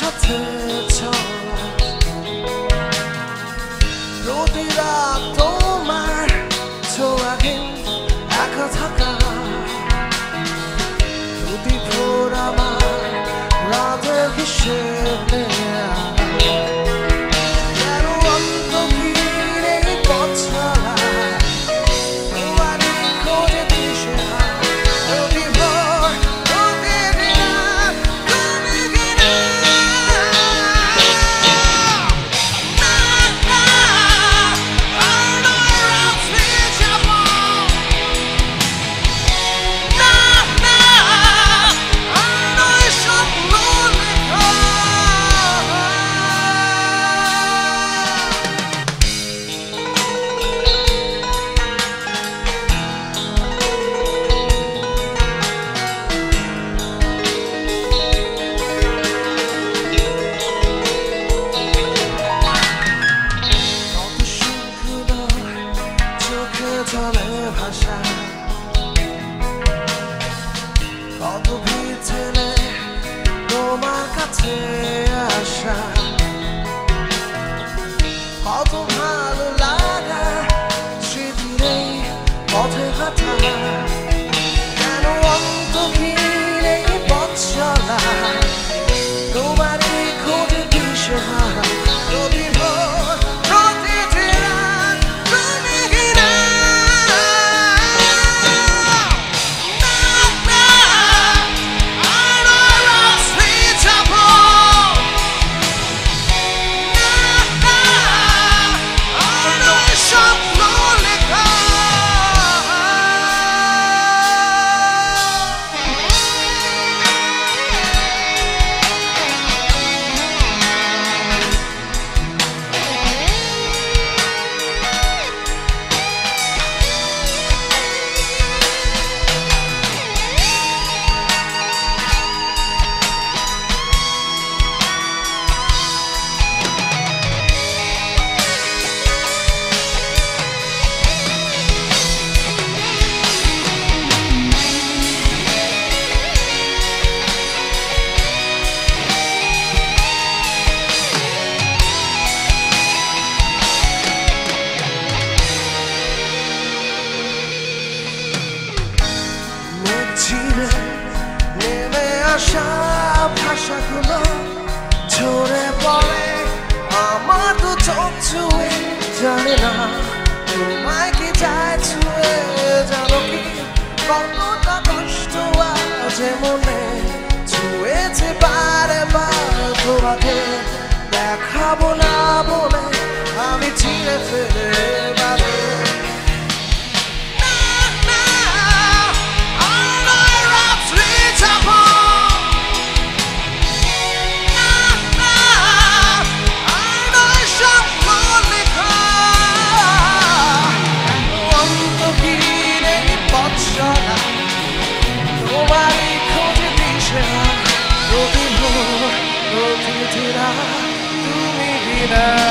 সাথে চলা প্রতিটা তোমার ছোঁয়াকে একা থাকা প্রতি ভোর আমার রাতের হিসেব নেয়া যেন অন্তহীন এই পথ চলা তোমারই খোঁজে দিশেহারা প্রতি ভোর প্রতিটি রাত তুমি কিনা জলে ভাষা কত ভিতরে তোমার কাছে আসা কত ভালো লাগা স্মৃতির এই পথে হাঁটা কেন অন্তহীন এই পথ চলা তোমারই খোঁজে দিশেহারা প্রতি ভোর প্রতিটি রাত তুমি কিনা নেমে আসা ভাষাগুলো ঝরে পড়ে আমার তো চোখ ছুঁয়ে জানে না তোমায় কি যায় ছুঁয়ে জানো কি কতটা কষ্ট আছে মনে ছুঁয়েছে বারে বার তোমাকে দেখাবো না বলে আমি ছিঁড়ে ফেলে বারে তোমারই খোঁজে দিশেহারা প্রতি ভোর প্রতিটি রাত তুমি কিনা